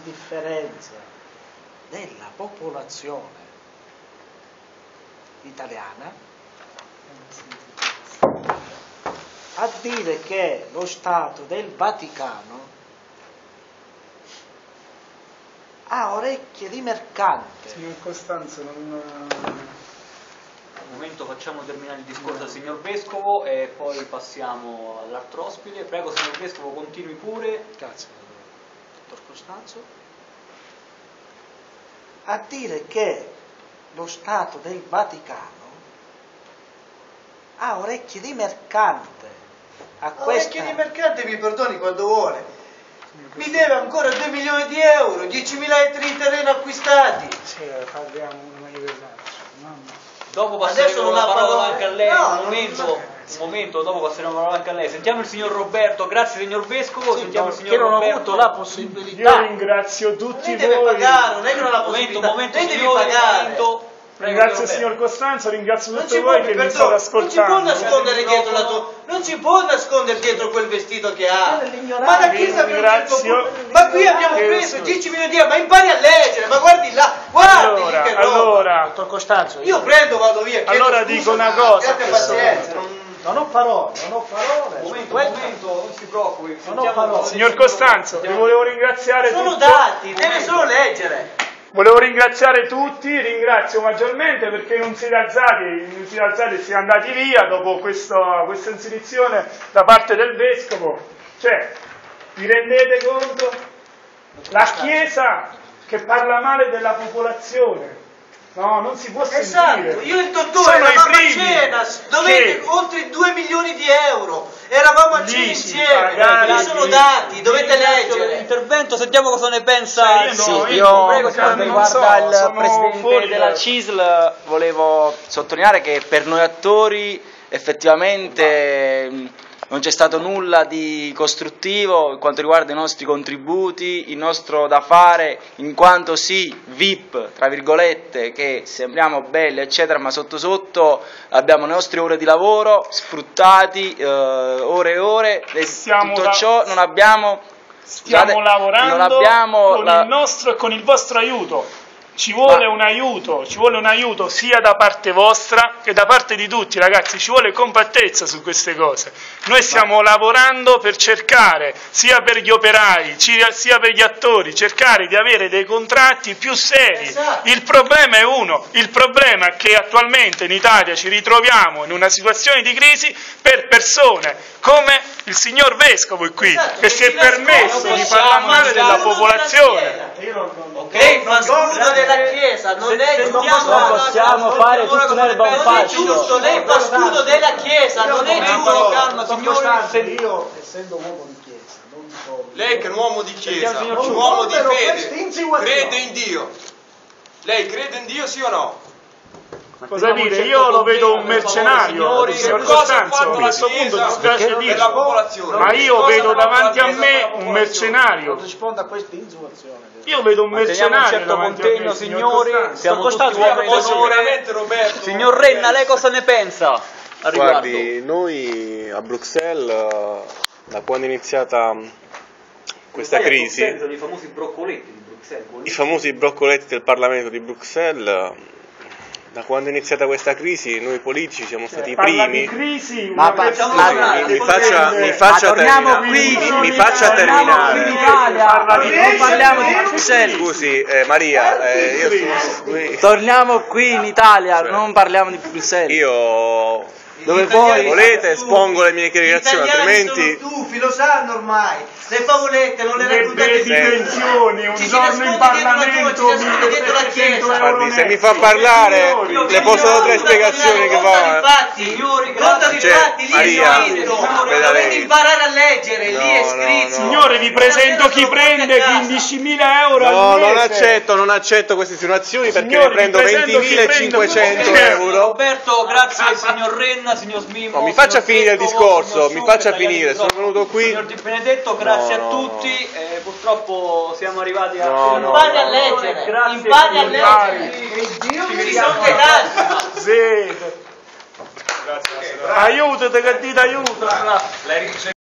differenza della popolazione italiana, a dire che lo Stato del Vaticano ha orecchie di mercante. Signor Costanzo, non... Al momento facciamo terminare il discorso al signor Vescovo e poi passiamo all'altro ospite. Prego, signor Vescovo, continui pure. Grazie, dottor Costanzo. A dire che lo Stato del Vaticano ha orecchie di mercante. Orecchie di mercante, mi perdoni quando vuole. Mi deve ancora 2 milioni di euro, 10.000 ettari di terreno acquistati. Sì, parliamo una manifestazione, mamma. Dopo passeremo la parola anche a lei. No, un momento, dopo passeremo la parola anche a lei. Sentiamo il signor Roberto. Grazie signor Vescovo. Sì, sentiamo il signor che non ho Roberto. avuto la possibilità. Io ringrazio tutti Lei deve voi. pagare, non è che non ha la possibilità. Momento, Lei devi signori, pagare. momento. Prego, Ringrazio il signor signor Costanzo, ringrazio Non tutti si voi può, che mi state non ascoltando. si può nascondere dietro la tua... Non si può nascondere dietro quel vestito che ha. Ma da chi sappiamo Ringrazio. Ma qui abbiamo preso 10 milioni di euro, ma impari a leggere, ma guardi là, guardi lì che roba. Allora, Dottor Costanzo, Io prendo, vado via. chiedo Allora scusa, dico una ma cosa, abbiate pazienza, non ho parole, non ho parole. Momento, non si preoccupi. Non ho parole. signor Costanzo, vi volevo ringraziare sono tutti. dati, deve solo leggere. Volevo ringraziare tutti, ringrazio maggiormente perché non siete alzati e siete andati via dopo questa insinuazione da parte del Vescovo. Cioè, vi rendete conto? La Chiesa che parla male della popolazione. No, non si può sentire. Esatto, io e il dottore Sono i eravamo a primi cena, dovete oltre 2 milioni di euro, eravamo a cena insieme, pagati, sono dati, dovete leggere. L'intervento, sentiamo cosa ne pensa. Io prego, per quanto riguarda il presidente della CISL volevo sottolineare che per noi attori effettivamente non c'è stato nulla di costruttivo per quanto riguarda i nostri contributi, il nostro da fare, in quanto sì, VIP, tra virgolette, che sembriamo belli, eccetera, ma sotto sotto abbiamo le nostre ore di lavoro sfruttati, ore e ore, tutto ciò non abbiamo... Stiamo lavorando non abbiamo con il nostro e con il vostro aiuto. Ci vuole un aiuto sia da parte vostra che da parte di tutti, ragazzi, ci vuole compattezza su queste cose. Noi stiamo lavorando per cercare, sia per gli operai, sia per gli attori, cercare di avere dei contratti più seri. Esatto. Il problema è uno, il problema è che attualmente in Italia ci ritroviamo in una situazione di crisi per persone come il signor Vescovo è qui, Esatto, che si è permesso di parlare male della popolazione. Lei fa scudo della Chiesa, non è Non possiamo fare tutto l'erba un non è fascio. giusto, lei fa scudo della Chiesa, non è giusto. Calma, signori. Io, essendo uomo di chiesa, non so. Lei che è un uomo di chiesa, Sentiamo, un signor uomo di Ciucco. fede, crede in Dio. Lei crede in Dio, sì o no? Cosa dire? Io lo vedo un mercenario, signor Costanzo, a questo punto dispiace per la dirlo, popolazione? ma io Cosa vedo ha fatto la davanti a Chiesa me per la un popolazione? mercenario. Non rispondo a questa insinuazione. Io vedo un Manteniamo un mercenario certo davanti a me, contegno, signor signori. Costanzo. Siamo tutti Costanzo, uomini Posso d'onore. veramente, Roberto? Signor Renna, lei cosa ne pensa a riguardo? Guardi, noi a Bruxelles, da quando è iniziata questa crisi, I famosi broccoletti di Bruxelles. i famosi broccoletti del Parlamento di Bruxelles, da quando è iniziata questa crisi, noi politici siamo stati i Parla di primi. crisi, Ma una persona Mi che faccia torniamo terminare. qui, Mi faccia torniamo qui in terminare. Italia, Parla di non parliamo di Bruxelles. Scusi, Maria, Torniamo qui in Italia, non parliamo di Bruxelles. io Dove Gli italiani poi volete sono espongo le stufi. mie dichiarazioni, Gli italiani altrimenti sono stufi, lo sanno ormai. Le favolette non le le raccontate più. pensioni, un Ci si giorno in nasconde dietro la Parlamento, tua, ci si nasconde dietro la 1.700 Chiesa. euro guardi, se netti. mi fa parlare Signori, le posso dare tre spiegazioni che va. Signori, contano i Cioè, fatti, lì Maria, è scritto. veda Dovete lei. imparare a leggere, lì è No, scritto. Signore, vi presento chi prende 15.000 euro al No, mese. non accetto queste insinuazioni perché Signori, ne prendo vi presento chi 20.500 prende- euro. Roberto, grazie signor Renna, signor Smimmo. No, mi faccia signor finire il Vescovo, discorso, signor mi faccia Sciuppe, finire, sono venuto qui. Signor Di Benedetto, grazie No, a no, tutti. Purtroppo siamo arrivati a... No, no, Impari a no. leggere, Grazie, impari a signor leggere. Ci sono dei dati. Sì. Aiutate che dite aiuto.